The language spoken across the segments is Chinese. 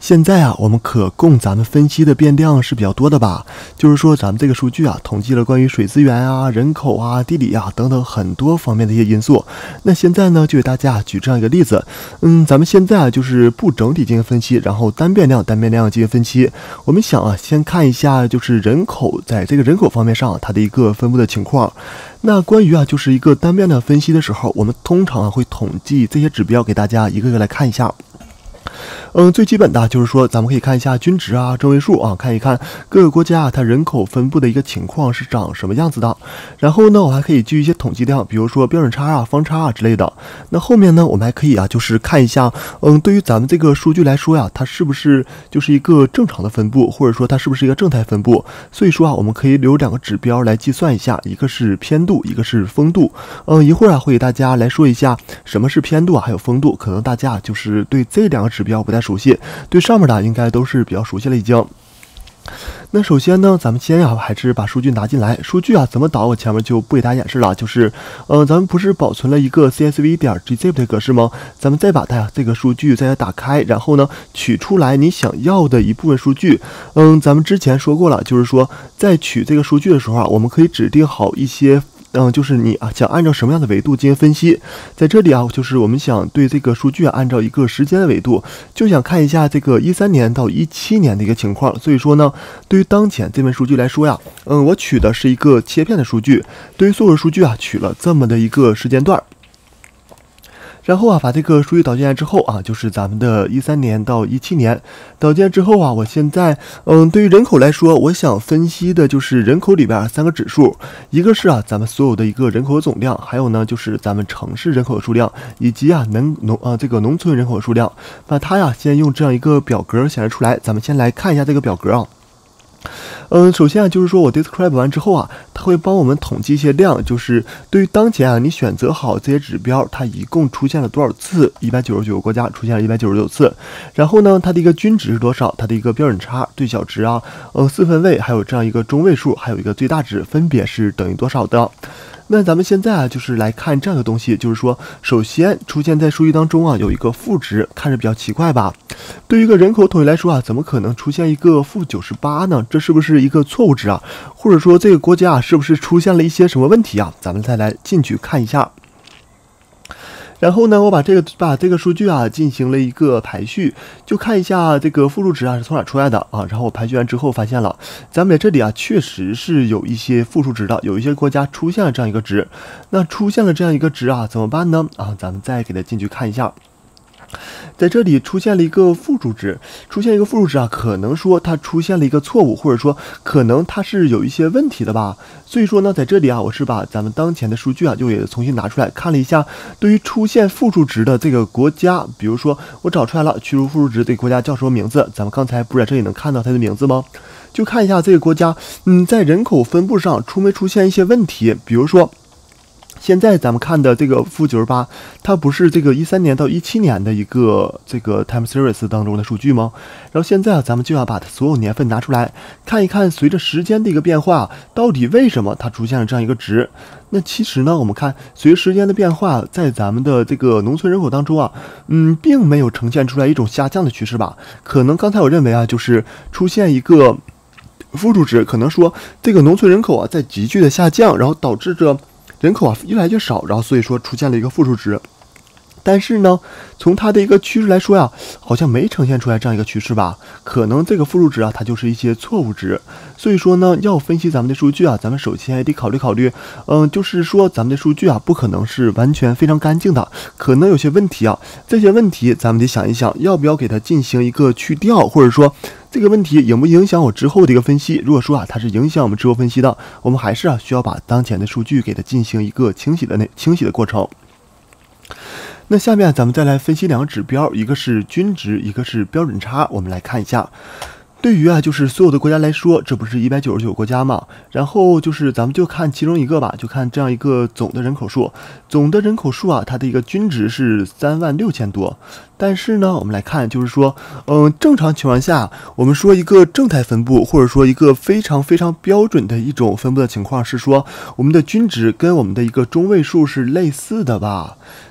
现在啊，我们可供咱们分析的变量是比较多的吧？就是说，咱们这个数据啊，统计了关于水资源啊、人口啊、地理啊等等很多方面的一些因素。那现在呢，就给大家举这样一个例子。咱们现在啊，就是不整体进行分析，然后单变量进行分析。我们想啊，先看一下就是人口在这个人口方面上它的一个分布的情况。那关于啊，就是一个单变量分析的时候，我们通常会统计这些指标，给大家一个个来看一下。最基本的就是说，咱们可以看一下均值啊、中位数啊，看一看各个国家它人口分布的一个情况是长什么样子的。然后呢，我还可以记一些统计量，比如说标准差啊、方差啊之类的。那后面呢，我们还可以啊，就是看一下，对于咱们这个数据来说呀，它是不是就是一个正常的分布，或者说它是不是一个正态分布。所以说啊，我们可以留两个指标来计算一下，一个是偏度，一个是风度。一会儿啊，会给大家来说一下什么是偏度啊，还有风度。可能大家就是对这两个指标不太熟悉，对上面的应该都是比较熟悉了已经。那首先呢，咱们先还是把数据拿进来。数据啊怎么导，我前面就不给大家演示了。就是咱们不是保存了一个 csv.gzip 的格式吗？咱们再把它这个数据再打开，然后呢取出来你想要的一部分数据。咱们之前说过了，就是说在取这个数据的时候啊，我们可以指定好一些。就是你啊，想按照什么样的维度进行分析？在这里啊，就是我们想对这个数据按照一个时间的维度，就想看一下这个13年到17年的一个情况。所以说呢，对于当前这份数据来说呀，我取的是一个切片的数据，对于所有的数据啊，取了这么的一个时间段。然后啊，把这个数据导进来之后啊，就是咱们的13年到17年导进来之后啊，我现在对于人口来说，我想分析的就是人口里边3个指数，一个是啊咱们所有的一个人口的总量，还有呢就是咱们城市人口的数量，以及啊这个农村人口的数量。把它呀先用这样一个表格显示出来，咱们先来看一下这个表格啊。首先啊，就是说我 describe 完之后啊，它会帮我们统计一些量，就是对于当前啊，你选择好这些指标，它一共出现了多少次？199个国家出现了199次。然后呢，它的一个均值是多少？它的一个标准差、最小值啊，四分位，还有这样一个中位数，还有一个最大值，分别是等于多少的？那咱们现在啊，就是来看这样的东西，就是说，首先出现在数据当中啊，有一个负值，看着比较奇怪吧？对于一个人口统计来说啊，怎么可能出现一个-98呢？这是不是一个错误值啊？或者说这个国家啊，是不是出现了一些什么问题啊？咱们再来进去看一下。然后呢，我把这个数据啊进行了一个排序，就看一下这个负数值啊是从哪出来的啊。然后我排序完之后发现了，咱们在这里啊确实是有一些负数值的，有一些国家出现了这样一个值。那出现了这样一个值啊，怎么办呢？咱们再给它进去看一下。在这里出现了一个负数值，啊，可能说它出现了一个错误，或者说可能它是有一些问题的吧。所以说呢，在这里啊，我是把咱们当前的数据啊，就也重新拿出来看了一下，对于出现负数值的这个国家，比如说我找出来了，去除负数值这个国家叫什么名字？咱们刚才不是在这里能看到它的名字吗？就看一下这个国家，在人口分布上出没出现一些问题，比如说。现在咱们看的这个-98，它不是这个13年到17年的一个这个 time series 当中的数据吗？然后现在啊，咱们就要把它所有年份拿出来，看一看随着时间的一个变化，到底为什么它出现了这样一个值？那其实呢，我们看随着时间的变化，在咱们的这个农村人口当中啊，并没有呈现出来一种下降的趋势吧？可能刚才我认为啊，就是出现一个负数值，可能说这个农村人口啊在急剧的下降，然后导致着人口啊越来越少，然后所以说出现了一个负数值。但是呢，从它的一个趋势来说呀，好像没呈现出来这样一个趋势吧？可能这个负数值啊，它就是一些错误值。所以说呢，要分析咱们的数据啊，咱们首先也得考虑，就是说咱们的数据啊，不可能是完全非常干净的，可能有些问题啊。这些问题咱们得想一想，要不要给它进行一个去掉，或者说这个问题影不影响我之后的一个分析？如果说啊，它是影响我们之后分析的，我们还是需要把当前的数据给它进行一个清洗的过程。那下面咱们再来分析两个指标，一个是均值，一个是标准差。我们来看一下。对于啊，就是所有的国家来说，这不是199个国家嘛？然后就是咱们就看其中一个吧，就看这样一个总的人口数。总的人口数啊，它的一个均值是36000多。但是呢，我们来看，就是说，正常情况下，我们说一个正态分布，或者说一个非常非常标准的一种分布的情况是说，我们的均值跟我们的一个中位数是类似的吧？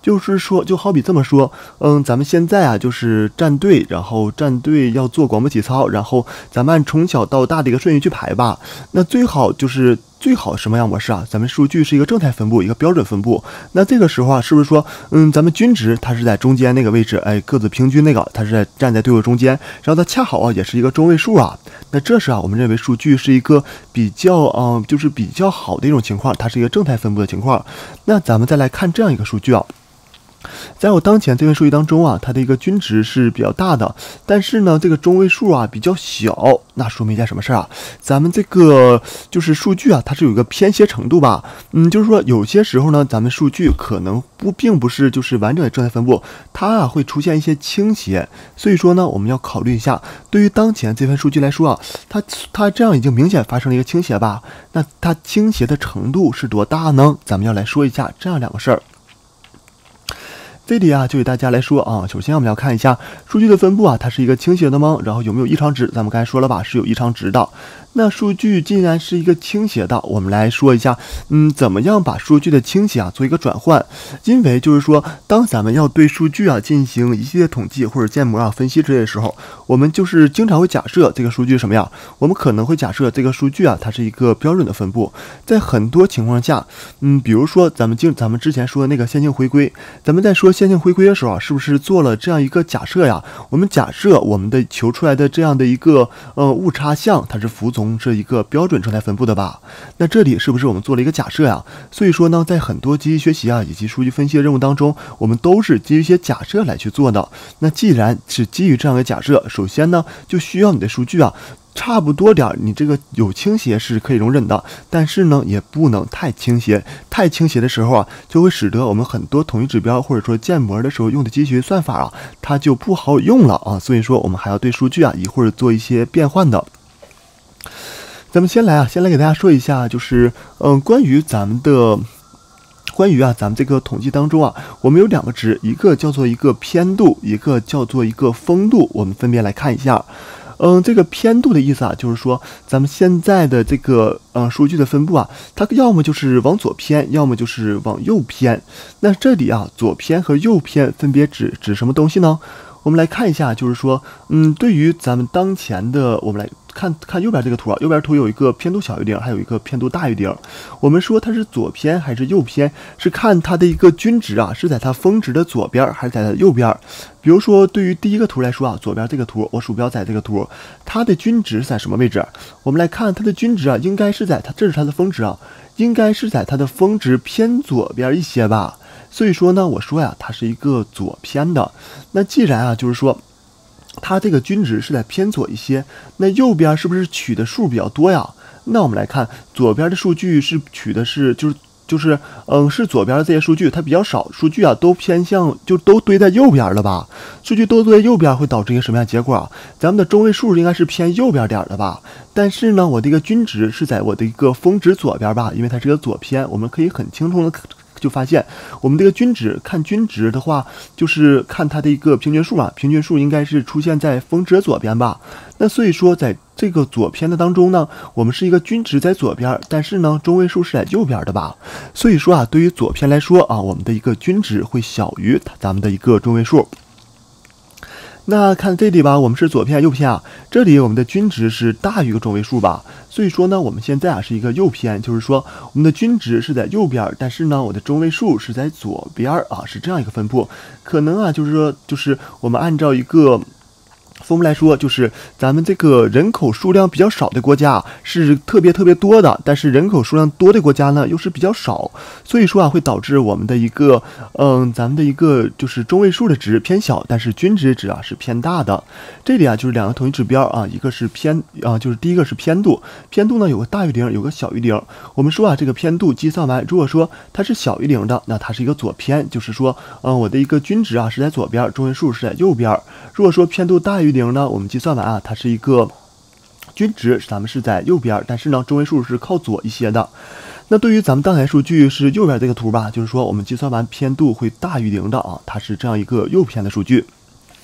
就是说，就好比这么说，咱们现在啊，就是站队，然后站队要做广播体操，然后咱们按从小到大的一个顺序去排吧。那最好什么样模式啊？咱们数据是一个正态分布，一个标准分布。那这个时候啊，是不是说，咱们均值它是在中间那个位置，哎，个子平均那个，它是站在队伍中间，然后它恰好啊也是一个中位数啊。那这是啊，我们认为数据是一个比较就是比较好的一种情况，它是一个正态分布的情况。那咱们再来看这样一个数据啊。在我当前这份数据当中啊，它的一个均值是比较大的，但是呢，这个中位数啊比较小，那说明一件什么事啊？咱们这个就是数据啊，它是有一个偏斜程度吧？就是说有些时候呢，咱们数据可能并不是就是完整的正态分布，它啊会出现一些倾斜，所以说呢，我们要考虑一下，对于当前这份数据来说啊，它这样已经明显发生了一个倾斜吧？那它倾斜的程度是多大呢？咱们要来说一下这样两个事儿。这里啊，就给大家来说啊，首先我们要看一下数据的分布啊，它是一个倾斜的吗？然后有没有异常值？咱们刚才说了吧，是有异常值的。那数据既然是一个倾斜的，我们来说一下，怎么样把数据的倾斜啊做一个转换？因为就是说，当咱们要对数据啊进行一系列统计或者建模啊分析之类的时候，我们就是经常会假设这个数据什么样？我们可能会假设这个数据啊，它是一个标准的分布。在很多情况下，比如说咱们之前说的那个线性回归，咱们在说线性回归的时候啊，是不是做了这样一个假设呀？我们假设我们的求出来的这样的一个误差项，它是服从这一个标准正态分布的吧？那这里是不是我们做了一个假设呀？所以说呢，在很多机器学习啊以及数据分析的任务当中，我们都是基于一些假设来去做的。那既然是基于这样的假设，首先呢，就需要你的数据啊差不多点，你这个有倾斜是可以容忍的，但是呢，也不能太倾斜。太倾斜的时候啊，就会使得我们很多统一指标或者说建模的时候用的机器学习算法啊，它就不好用了啊。所以说，我们还要对数据啊一会儿做一些变换的。咱们先来给大家说一下，就是关于咱们这个统计当中啊，我们有两个值，一个叫做一个偏度，一个叫做一个风度，我们分别来看一下。这个偏度的意思啊，就是说咱们现在的这个数据的分布啊，它要么就是往左偏，要么就是往右偏。那这里啊，左偏和右偏分别指什么东西呢？我们来看一下，就是说，对于咱们当前的，我们来看右边这个图啊，右边图有一个偏度小于0，还有一个偏度大于0。我们说它是左偏还是右偏，是看它的一个均值啊，是在它峰值的左边还是在它的右边。比如说，对于第一个图来说啊，左边这个图，我鼠标在这个图，它的均值是在什么位置？我们来看它的均值啊，应该是在这是它的峰值啊，应该是在它的峰值偏左边一些吧。所以说呢，我说呀，它是一个左偏的。那既然啊，就是说它这个均值是在偏左一些，那右边是不是取的数比较多呀？那我们来看左边的数据是取的是是左边的这些数据它比较少，数据啊都偏向都堆在右边了吧？数据都堆在右边会导致一个什么样的结果啊？咱们的中位数应该是偏右边点的吧？但是呢，我的一个均值是在我的一个峰值左边吧？因为它是个左偏，我们可以很清楚的就发现我们这个均值，看均值的话，就是看它的一个平均数啊，平均数应该是出现在峰值左边吧。那所以说，在这个左偏的当中呢，我们是一个均值在左边，但是呢，中位数是在右边的吧。所以说啊，对于左偏来说啊，我们的一个均值会小于咱们的一个中位数。那看这里吧，我们是左偏右偏啊，这里我们的均值是大于一个中位数吧，所以说呢，我们现在啊是一个右偏，就是说我们的均值是在右边，但是呢，我的中位数是在左边啊，是这样一个分布。可能啊，就是说，就是我们按照一个风来说，就是咱们这个人口数量比较少的国家是特别多的，但是人口数量多的国家呢又是比较少，所以说啊会导致我们的一个咱们的一个就是中位数的值偏小，但是均值值啊是偏大的。这里啊就是两个统一指标啊，一个是就是第一个是偏度，偏度呢有个大于0，有个小于0。我们说啊这个偏度计算完，如果说它是小于0的，那它是一个左偏，就是说我的一个均值啊是在左边，中位数是在右边。如果说偏度大于0呢，我们计算完啊，它是一个均值，咱们是在右边，但是呢，中位数是靠左一些的。那对于咱们当前数据是右边这个图吧，就是说我们计算完偏度会大于0的啊，它是这样一个右偏的数据。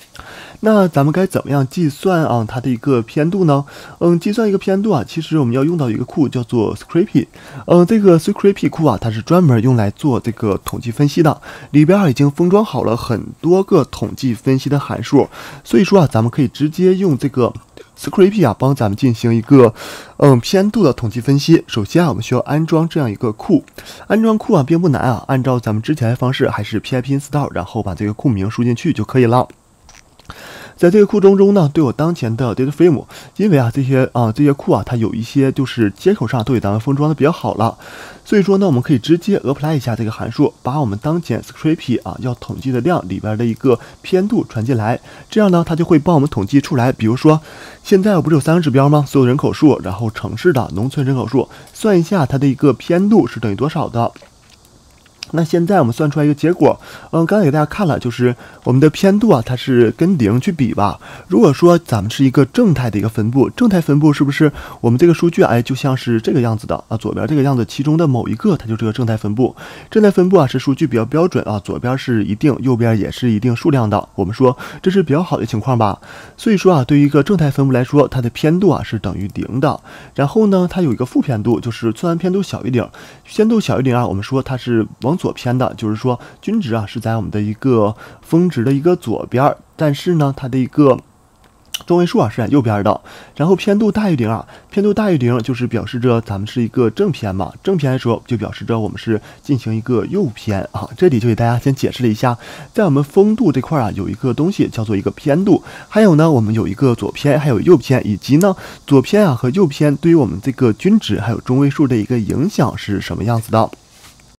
那咱们该怎么样计算啊它的一个偏度呢？计算一个偏度啊，其实我们要用到一个库叫做 Scrapy。这个 Scrapy 库啊，它是专门用来做这个统计分析的，里边已经封装好了很多个统计分析的函数，所以说啊，咱们可以直接用这个Scrapy 啊，帮咱们进行一个偏度的统计分析。首先啊，我们需要安装这样一个库，安装库啊并不难啊，按照咱们之前的方式，还是 pip install， 然后把这个库名输进去就可以了。在这个库中呢，对我当前的 data frame， 因为啊这些库啊，它有一些就是接口上都给咱们封装的比较好了，所以说呢，我们可以直接 apply 一下这个函数，把我们当前 Scrapy 啊要统计的量里边的一个偏度传进来，这样呢，它就会帮我们统计出来。比如说，现在我不是有3个指标吗？所有人口数，然后城市的、农村人口数，算一下它的一个偏度是等于多少的。那现在我们算出来一个结果，刚才给大家看了，就是我们的偏度啊，它是跟0去比吧。如果说咱们是一个正态的一个分布，正态分布是不是我们这个数据就像是这个样子的啊？左边这个样子，其中的某一个它就是个正态分布。正态分布啊是数据比较标准啊，左边是一定，右边也是一定数量的。我们说这是比较好的情况吧。所以说啊，对于一个正态分布来说，它的偏度啊是等于0的。然后呢，它有一个负偏度，就是算完偏度小于0，偏度小于0啊，我们说它是往左偏的，就是说均值啊是在我们的一个峰值的一个左边，但是呢它的一个中位数啊是在右边的。然后偏度大于0啊，偏度大于0就是表示着咱们是一个正偏嘛，正偏的时候就表示着我们是进行一个右偏啊。这里就给大家先解释了一下，在我们风度这块啊有一个东西叫做一个偏度，还有呢我们有一个左偏还有右偏，以及呢左偏啊和右偏对于我们这个均值还有中位数的一个影响是什么样子的。